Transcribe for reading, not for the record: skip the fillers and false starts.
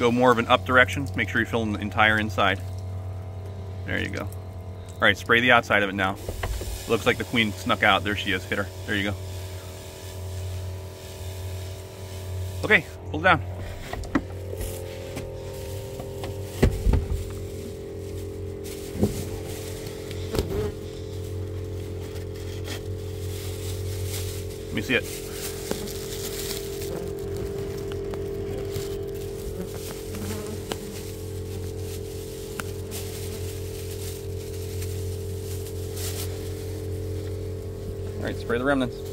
go more of an up direction. Make sure you're filling the entire inside. There you go. All right, spray the outside of it now. Looks like the queen snuck out. There she is. Hit her. There you go. Okay, pull it down. Let me see it. All right, spray the remnants.